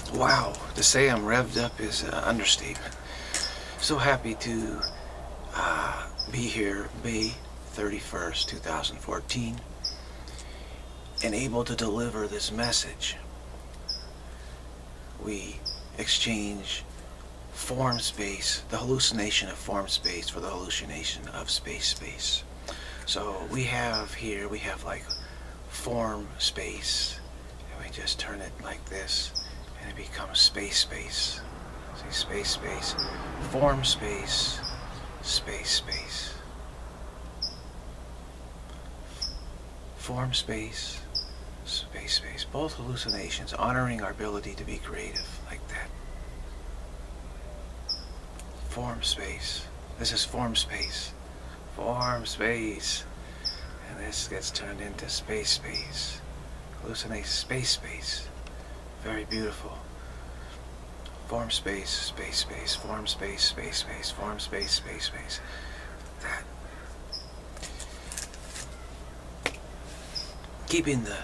Wow, to say I'm revved up is an understatement. So happy to be here May 31st, 2014, and able to deliver this message. We exchange form space, the hallucination of form space, for the hallucination of space. So we have here, we have like form space, and we just turn it like this, and it becomes space. See, space, form space, space. Form space, space. Both hallucinations, honoring our ability to be creative, like that. Form space. This is form space. Form space. And this gets turned into space. Hallucinate space. Very beautiful. Form space, space. Form space, space. Form space, space. That. Keeping the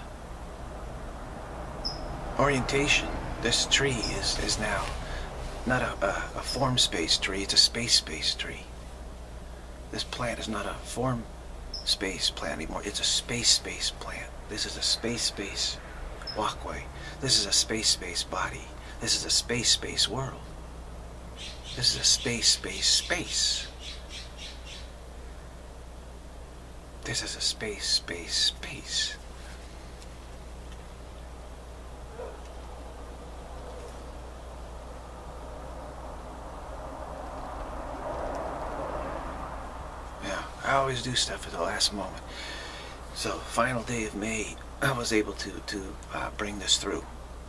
orientation, this tree is now not a form space tree, it's a space tree. This plant is not a form space plant anymore, it's a space plant. This is a space walkway. This is a space body. This is a space world. This is a space. This is a space. I always do stuff at the last moment. So, final day of May, I was able to bring this through.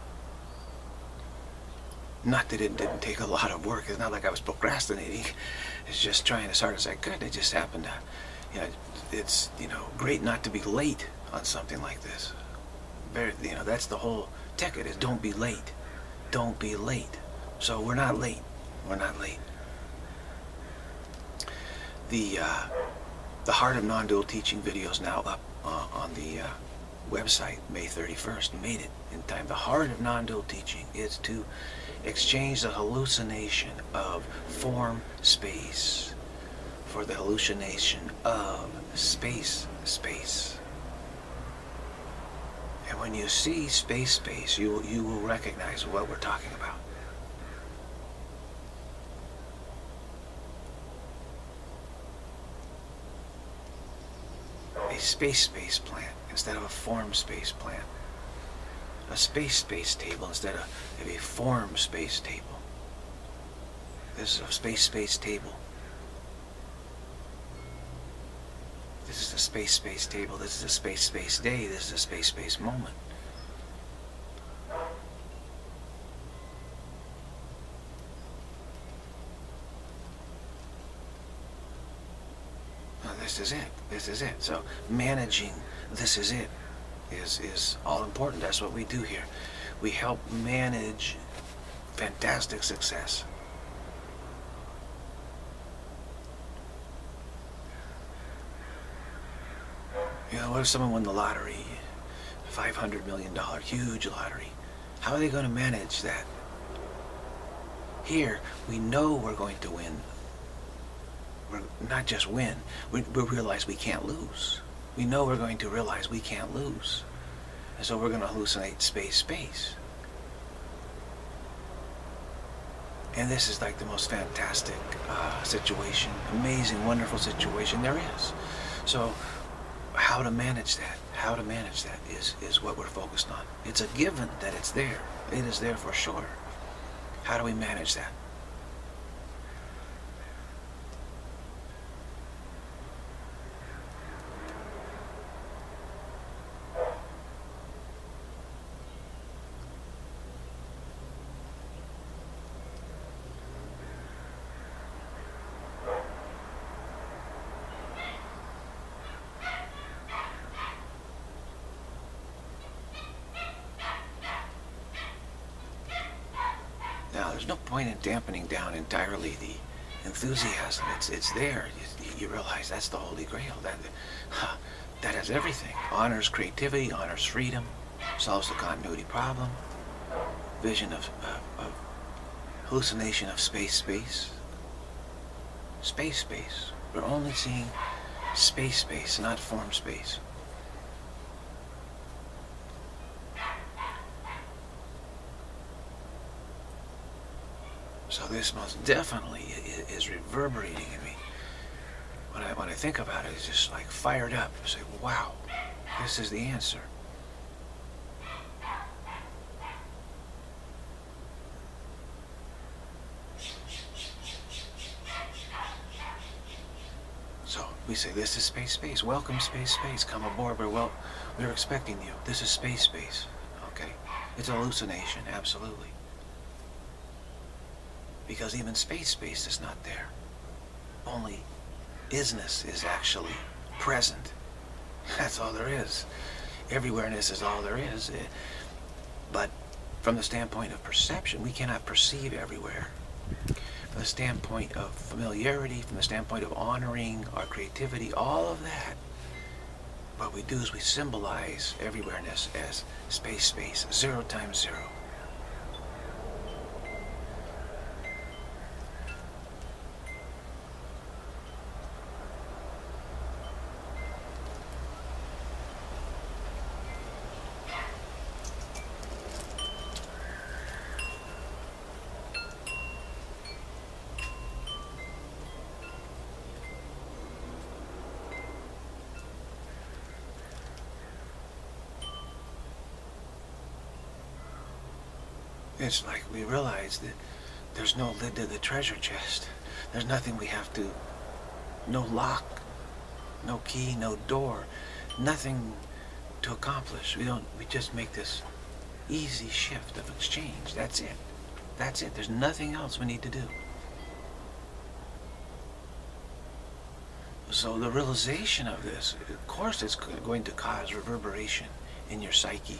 Not that it didn't take a lot of work. It's not like I was procrastinating. It's just trying as hard as I could. It just happened to, it's, great not to be late on something like this. That's the whole ticket, is don't be late. Don't be late. So we're not late. The Heart of Non-Dual Teaching video is now up on the website, May 31st. Made it in time. The Heart of Non-Dual Teaching is to exchange the hallucination of form space for the hallucination of space. And when you see space, you will recognize what we're talking about. A space plant instead of a form space plant. A space table instead of a form space table. This is a space table. This is a space table. This is a space day. This is a space moment. This is it. So managing this is it is all important. That's what we do here. We help manage fantastic success. What if someone won the lottery? $500 million, huge lottery. How are they going to manage that? Here, we know we're going to win. Not just win, we realize we can't lose. We know we're going to realize we can't lose. And so we're going to hallucinate space. And this is like the most fantastic situation, amazing, wonderful situation there is. So how to manage that is what we're focused on. It's a given that it's there. It is there for sure. How do we manage that? Now, there's no point in dampening down entirely the enthusiasm. It's there. You realize that's the Holy Grail. That has everything. Honors creativity, honors freedom, solves the continuity problem. vision of hallucination of space. Space. We're only seeing space, not form space. So this most definitely is reverberating in me. When I think about it, it's just like fired up. I say, wow, this is the answer. So we say, this is space. Welcome, space. Come aboard. We're expecting you. This is space. Okay? It's a hallucination, absolutely. Because even space is not there. Only isness is actually present. That's all there is. Everywhereness is all there is. But from the standpoint of perception, we cannot perceive everywhere. From the standpoint of familiarity, from the standpoint of honoring our creativity, all of that, what we do is we symbolize everywhereness as space, 0 times 0. It's like we realize that there's no lid to the treasure chest. There's nothing we have to, no lock, no key, no door, nothing to accomplish. We just make this easy shift of exchange. That's it. There's nothing else we need to do. So the realization of this, of course, it's going to cause reverberation in your psyche.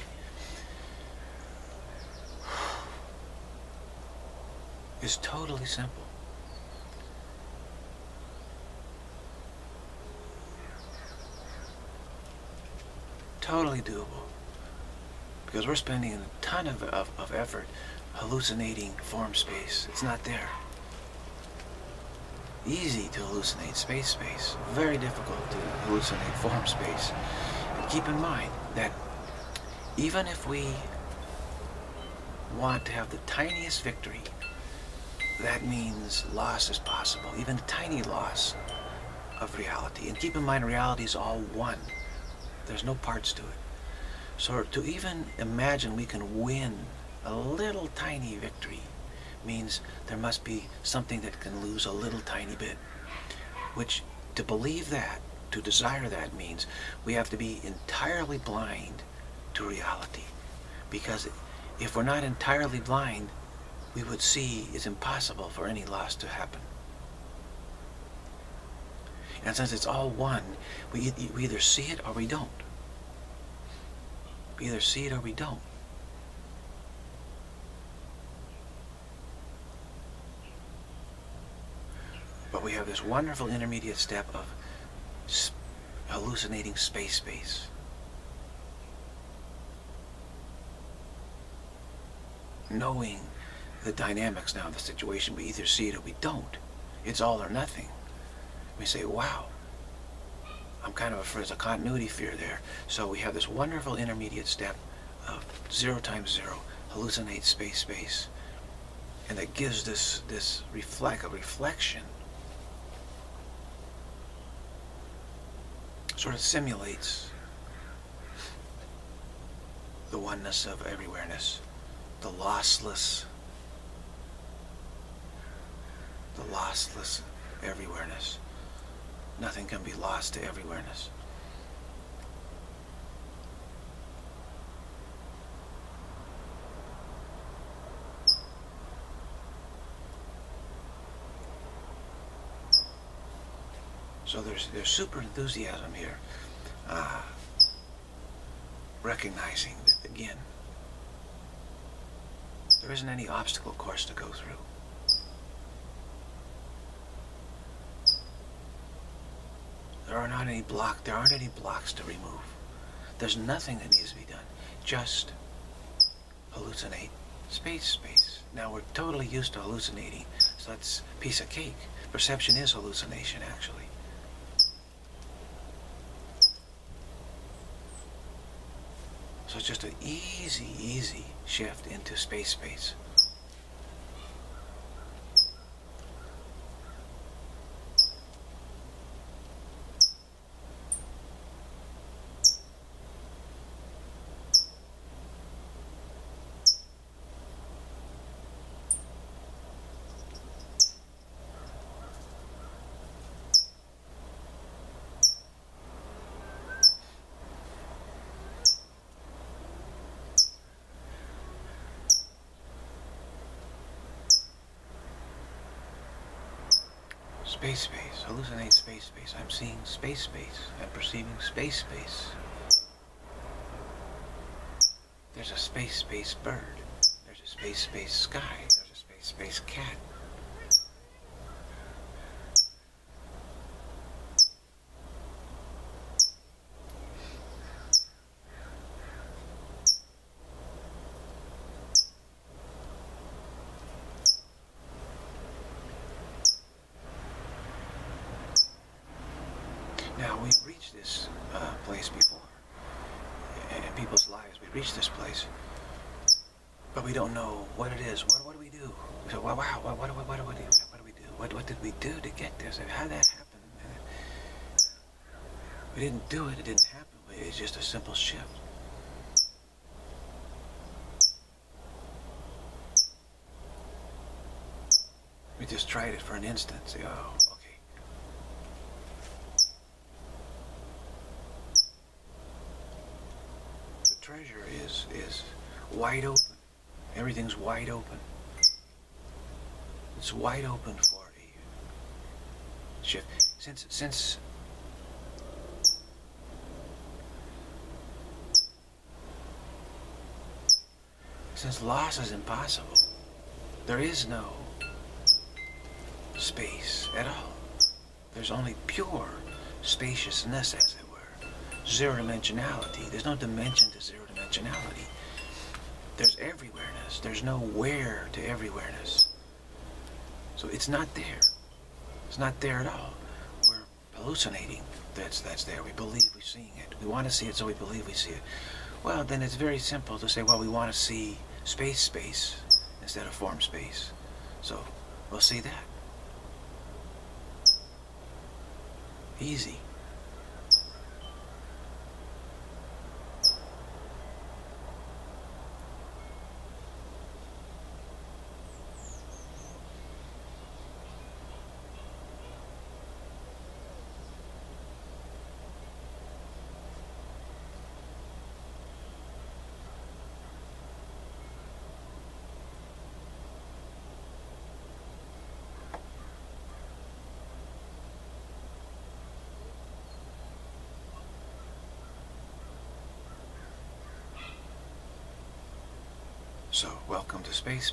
It's totally simple. Totally doable. Because we're spending a ton of effort hallucinating form space. It's not there. Easy to hallucinate space. Very difficult to hallucinate form space. And keep in mind that even if we want to have the tiniest victory, that means loss is possible, even a tiny loss of reality. And keep in mind, reality is all one. There's no parts to it. So to even imagine we can win a little tiny victory means there must be something that can lose a little tiny bit. Which, to believe that, to desire that, means we have to be entirely blind to reality. Because if we're not entirely blind, we would see it's impossible for any loss to happen. And since it's all one, we either see it or we don't. We either see it or we don't. But we have this wonderful intermediate step of hallucinating space. Knowing the dynamics now of the situation, we either see it or we don't. It's all or nothing. We say, wow, I'm kind of afraid there's a continuity fear there. So we have this wonderful intermediate step of 0 times 0, hallucinate space. And that gives this reflection. Sort of simulates the oneness of everywhereness, the lossless everywhereness. Nothing can be lost to everywhereness. So there's super enthusiasm here, recognizing that, again, there isn't any obstacle course to go through. There aren't any blocks to remove. There's nothing that needs to be done. Just hallucinate space. Now we're totally used to hallucinating, so that's a piece of cake. Perception is hallucination, actually. So it's just an easy shift into space. Space. Hallucinate space. I'm seeing space. I'm perceiving space. There's a space bird. There's a space sky. There's a space cat. Now, we've reached this place before. In people's lives, we've reached this place. But we don't know what it is. What do we do? So, wow, what do we do? What did we do to get this? How did that happen? We didn't do it. It didn't happen. It's just a simple shift. We just tried it for an instant. Say, oh, okay. The treasure is wide open. Everything's wide open. It's wide open for a shift. Since loss is impossible, there is no space at all. There's only pure spaciousness, as it were. Zero dimensionality. There's no dimension to zero dimensionality. There's everywhereness. There's no where to everywhereness. So it's not there. It's not there at all. We're hallucinating. That's there. We believe we're seeing it. We want to see it, so we believe we see it. Well, then it's very simple to say, well, we want to see space instead of form space. So we'll see that. Easy. So, welcome to space.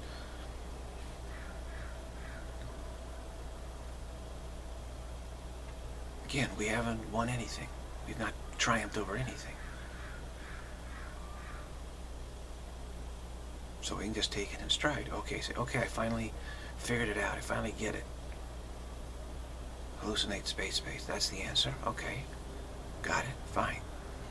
Again, we haven't won anything. We've not triumphed over anything. So we can just take it in stride. Okay, say, okay, I finally figured it out. I finally get it. Hallucinate space. That's the answer. Okay. Got it. Fine.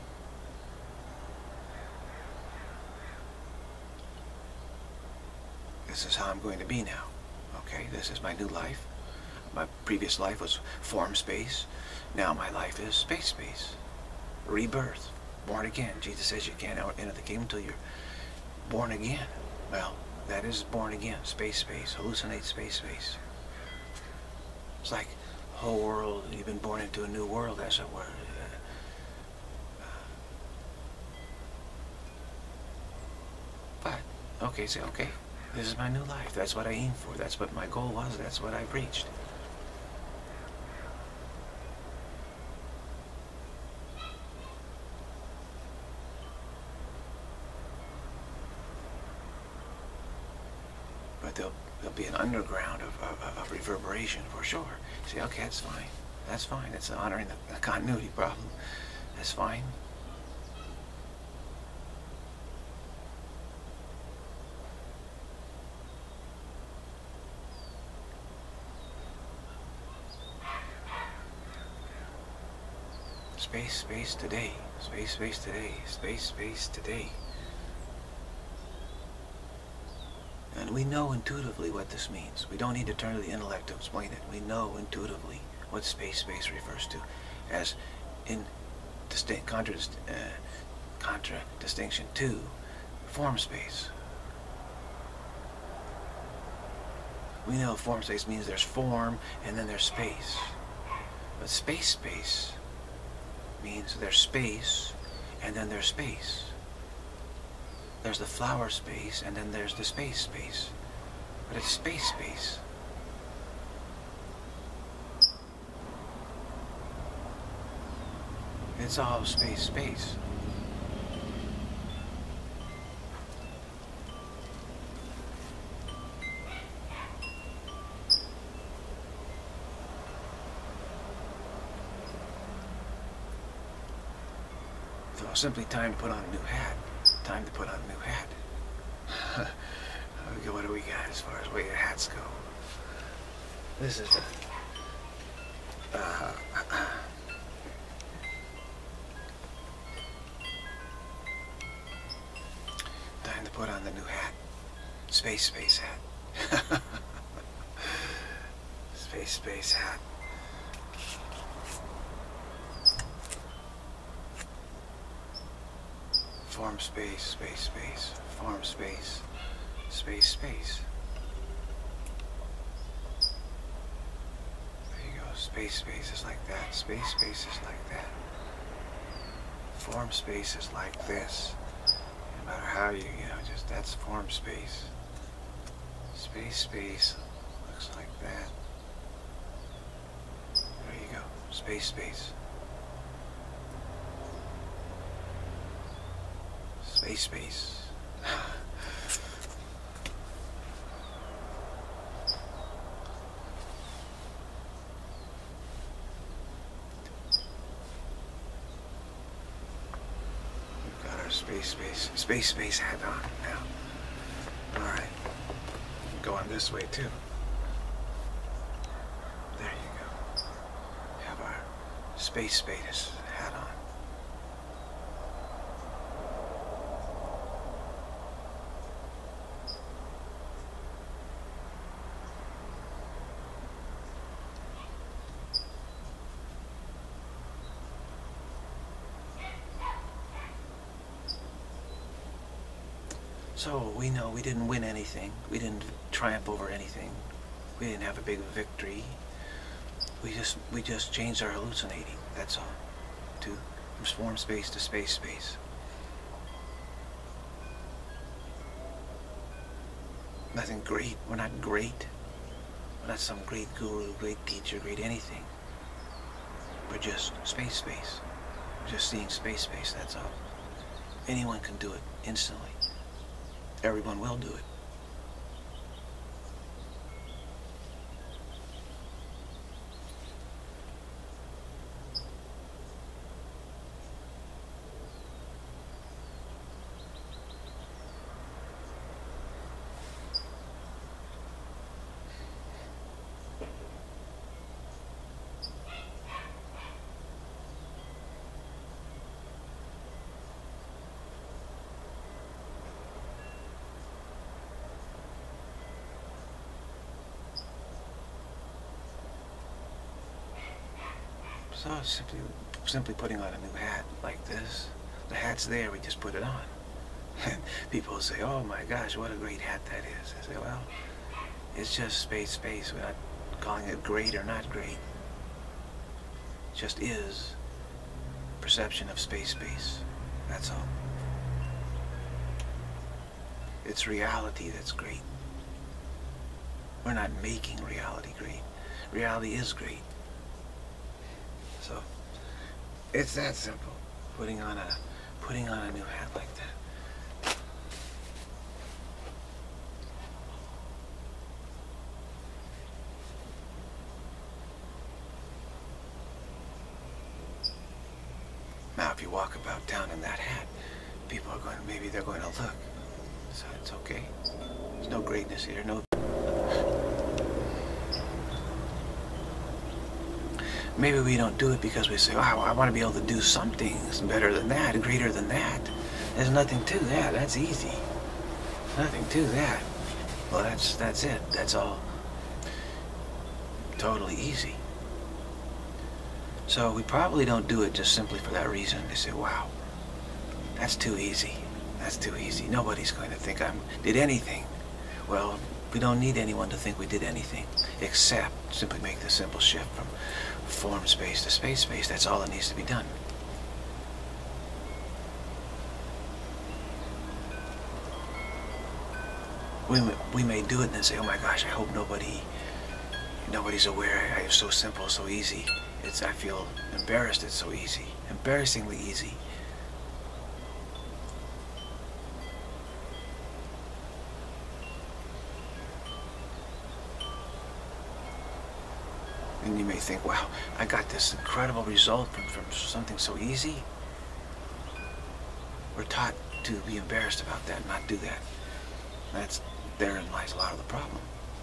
This is how I'm going to be now. Okay, this is my new life. My previous life was form space. Now my life is space. Rebirth. Born again. Jesus says you can't enter the kingdom until you're born again. Well, that is born again. Space. Hallucinate space. It's like whole world. You've been born into a new world, as it were. But, okay, say, okay. This is my new life. That's what I aim for. That's what my goal was. That's what I've reached. But there'll be an underground of reverberation for sure. You say, okay, that's fine. That's fine. It's honoring the continuity problem. That's fine. space, space today. Space, space today. Space, space today. And we know intuitively what this means. We don't need to turn to the intellect to explain it. We know intuitively what space, space refers to as in contradistinction to form space. We know form space means there's form and then there's space. But space space means there's space and then there's space. There's the flower space and then there's the space space. But it's space space. It's all space space. So simply time to put on a new hat. Time to put on a new hat. What do we got as far as way the hats go? This is the time to put on the new hat. Space space hat. Space space hat. Form space, space space, form space, space space. There you go. Space space is like that. Space space is like that. Form space is like this. No matter how you just that's form space. Space space looks like that. There you go. Space space. Space space. We've got our space space hat on now. Alright. Going this way too. There you go. Have our space hat on. So we know we didn't win anything. We didn't triumph over anything. We didn't have a big victory. We just changed our hallucinating. That's all. From form space to space space. Nothing great. We're not great. We're not some great guru, great teacher, great anything. We're just space space. We're just seeing space space. That's all. Anyone can do it instantly. Everyone will do it. So simply putting on a new hat like this. The hat's there, we just put it on. And people say, oh my gosh, what a great hat that is. I say, well, it's just space space. We're not calling it great or not great. It just is perception of space space. That's all. It's reality that's great. We're not making reality great. Reality is great. So it's that simple. Putting on a new hat like that. Now, if you walk about town in that hat, people are going. Maybe they're going to look. So it's okay. There's no greatness here. maybe we don't do it because we say, "Wow, I want to be able to do something better than that, greater than that." There's nothing to that. That's easy. Nothing to that. Well, that's it. That's all. Totally easy. So we probably don't do it just simply for that reason. They say, "Wow, that's too easy. That's too easy. Nobody's going to think I did anything." Well, we don't need anyone to think we did anything, except simply make the simple shift from form space to space space. That's all that needs to be done. We may do it and then say, "Oh my gosh, I hope nobody's aware. It's so simple, so easy. I feel embarrassed. It's so easy, embarrassingly easy." And you may think, "Wow, I got this incredible result from something so easy." We're taught to be embarrassed about that, not do that. Therein lies a lot of the problem.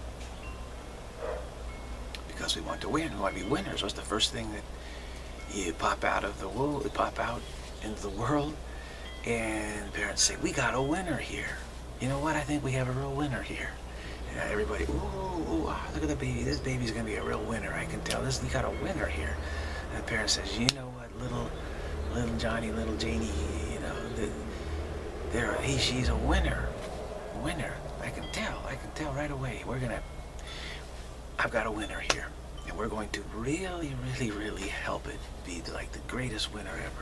Because we want to win, we want to be winners. What's the first thing that you pop out of the world? You pop out into the world, and parents say, "We got a winner here. You know what? I think we have a real winner here." And everybody, "Ooh, look at the baby. This baby's gonna be a real winner. I can tell. We got a winner here." And the parent says, "You know what, little Johnny, little Janie, you know, she's a winner. Winner. I can tell right away. I've got a winner here, and we're going to really, really, really help it be like the greatest winner ever.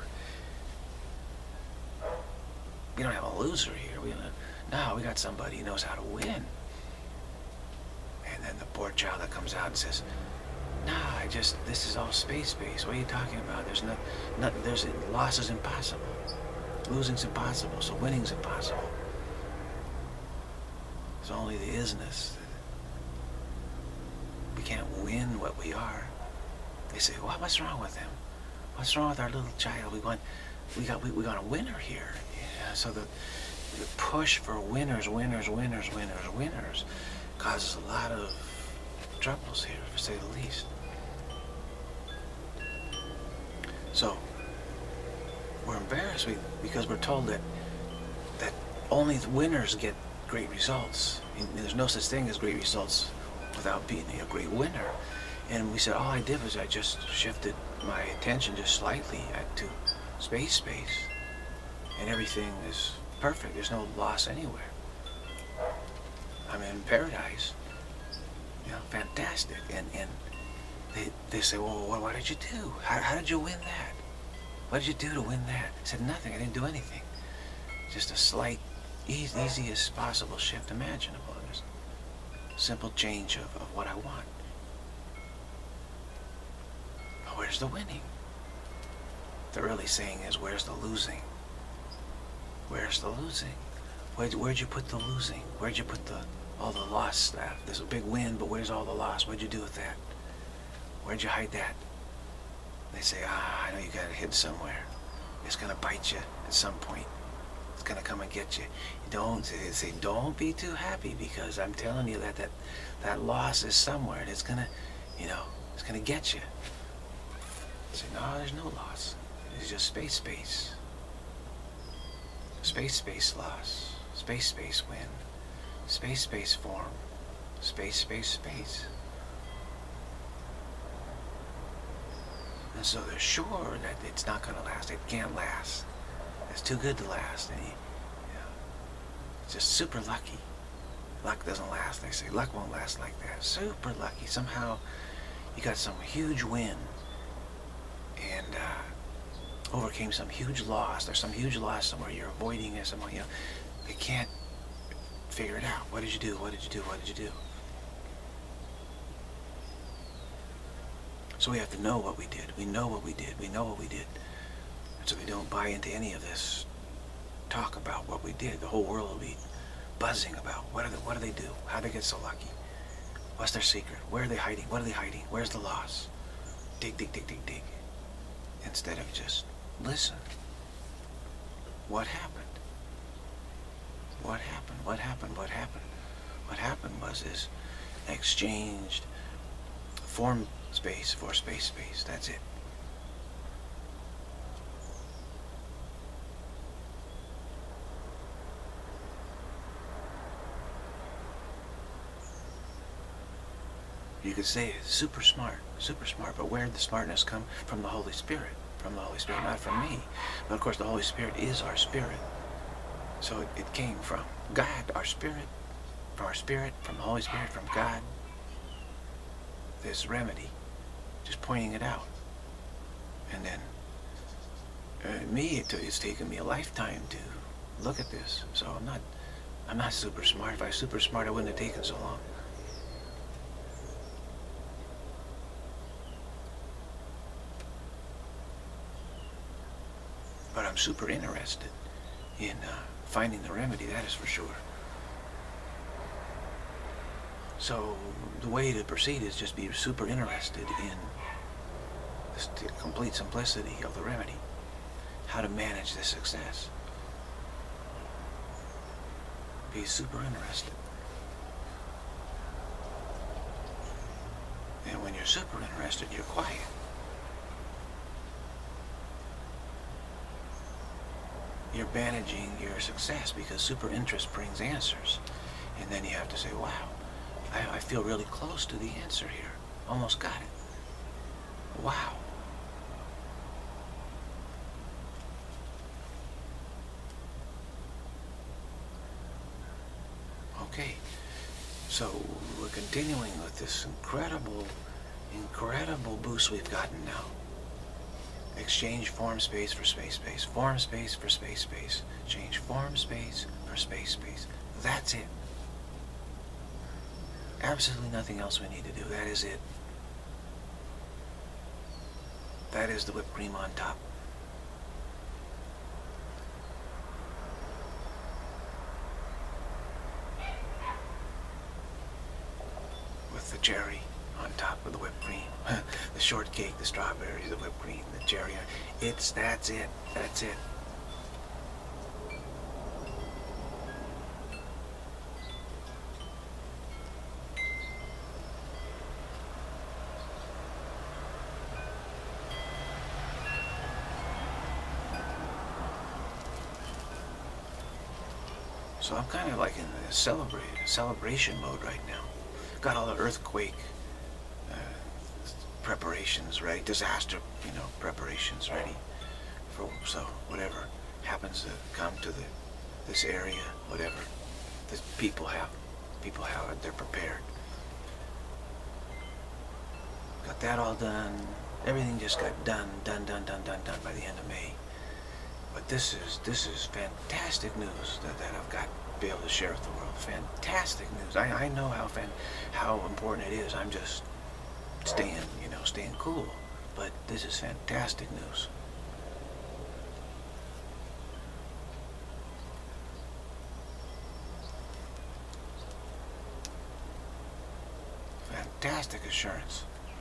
We don't have a loser here. We got somebody who knows how to win." And then the poor child that comes out and says, "Nah, this is all space. What are you talking about? Loss is impossible. Losing's impossible, so winning's impossible. It's only the isness. We can't win what we are." They say, "Well, what's wrong with him? What's wrong with our little child? We got a winner here." Yeah, so the push for winners causes a lot of troubles here, to say the least. So we're embarrassed because we're told that only the winners get great results. There's no such thing as great results without being a great winner. And we said, all I did was I just shifted my attention just slightly to space, and everything is perfect. There's no loss anywhere. I'm in paradise. You know, fantastic. And they say, "Well, what did you do? How did you win that? What did you do to win that?" I said, "Nothing. I didn't do anything. Just a slight, easiest possible shift imaginable. Just simple change of what I want." But where's the winning? They're really saying is, where's the losing? Where's the losing? Where'd you put the losing? Where'd you put all the lost stuff? There's a big win, but where's all the loss? What'd you do with that? Where'd you hide that? They say, "I know you got it hid somewhere. It's gonna bite you at some point. It's gonna come and get you." They say, "Don't be too happy, because I'm telling you that loss is somewhere, and it's gonna get you." I say, "No, there's no loss. It's just space. Space loss. Space win. Space form. Space. And so they're sure that it's not going to last. It can't last. It's too good to last. And it's just super lucky. Luck doesn't last. They say luck won't last like that. Super lucky. Somehow you got some huge win and overcame some huge loss. There's some huge loss somewhere. You're avoiding it somewhere. They can't figure it out. What did you do? What did you do? So we have to know what we did. We know what we did. And so we don't buy into any of this talk about what we did. The whole world will be buzzing about what do they do? How do they get so lucky? What's their secret? Where are they hiding? What are they hiding? Where's the loss? Dig. Instead of just listen. What happened? What happened was exchanged form space for space space. That's it. You could say it's super smart, but where did the smartness come from? The Holy Spirit. From the Holy Spirit, not from me. But of course the Holy Spirit is our spirit. So it came from God, our spirit, from the Holy Spirit, from God. This remedy, just pointing it out. And then it's taken me a lifetime to look at this. So I'm not super smart. If I was super smart, I wouldn't have taken so long. But I'm super interested in finding the remedy, that is for sure. So the way to proceed is just be super interested in the complete simplicity of the remedy. How to manage this success. Be super interested. And when you're super interested, you're quiet. You're managing your success because super interest brings answers. And then you have to say, wow, I feel really close to the answer here. Almost got it. Wow. Okay, so we're continuing with this incredible boost we've gotten now. Exchange form space for space space. Form space for space space. Change form space for space space. That's it. Absolutely nothing else we need to do. That is it. That is the whipped cream on top. With the cherry on top of the whipped cream. The shortcake, the strawberries, the whipped cream, the cherry. That's it. That's it. So I'm kind of like in the celebration mode right now. Got all the earthquake preparations ready, disaster, preparations ready for, so whatever happens to come to this area, whatever the people have it, they're prepared. Got that all done. Everything just got done by the end of May. But this is fantastic news that I've got to be able to share with the world. Fantastic news. I know how important it is. I'm just staying cool. But this is fantastic news. Fantastic assurance.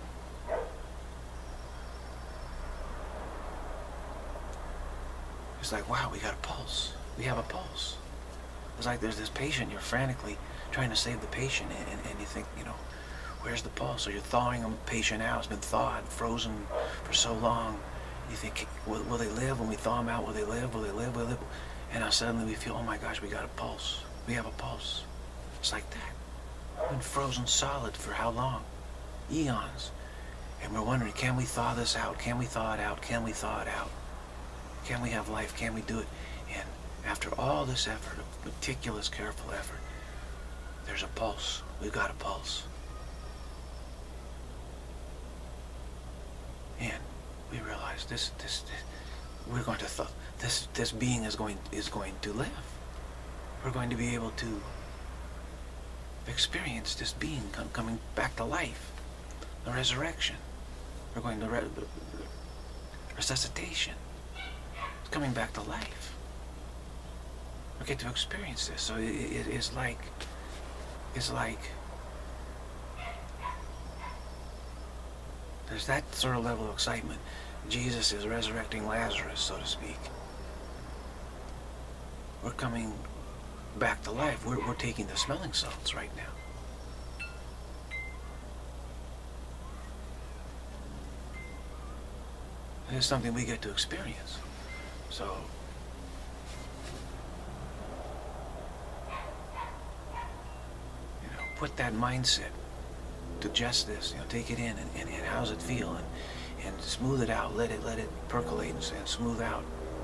It's like, wow, we got a pulse. We have a pulse. It's like there's this patient, you're frantically trying to save the patient, and you think, where's the pulse? So you're thawing a patient out. It's been thawed, frozen for so long. You think, will they live? When we thaw them out, will they live? Will they live? Will they live? And now suddenly we feel, oh my gosh, we got a pulse. We have a pulse. It's like that. Been frozen solid for how long? Eons. And we're wondering, can we thaw this out? Can we thaw it out? Can we thaw it out? Can we have life? Can we do it? And after all this effort, of meticulous, careful effort, there's a pulse. We've got a pulse. And we realize we're going to this being is going to live. We're going to be able to experience this being coming back to life, the resurrection. We're going to resuscitation. It's coming back to life. We get to experience this. So it's like there's that sort of level of excitement. Jesus is resurrecting Lazarus, so to speak. We're coming back to life. We're taking the smelling salts right now. It's something we get to experience. So, put that mindset, digest this, take it in, and how's it feel, and smooth it out, let it percolate and smooth out.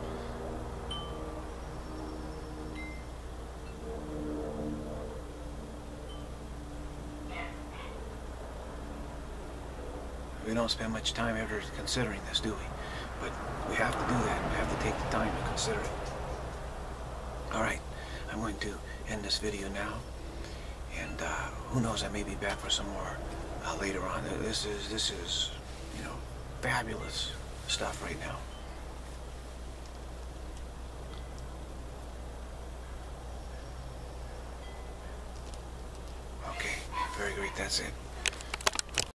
We don't spend much time ever considering this, do we? But we have to do that. We have to take the time to consider it. Alright, I'm going to end this video now. And who knows, I may be back for some more later on. This is, fabulous stuff right now. Okay, very great, that's it.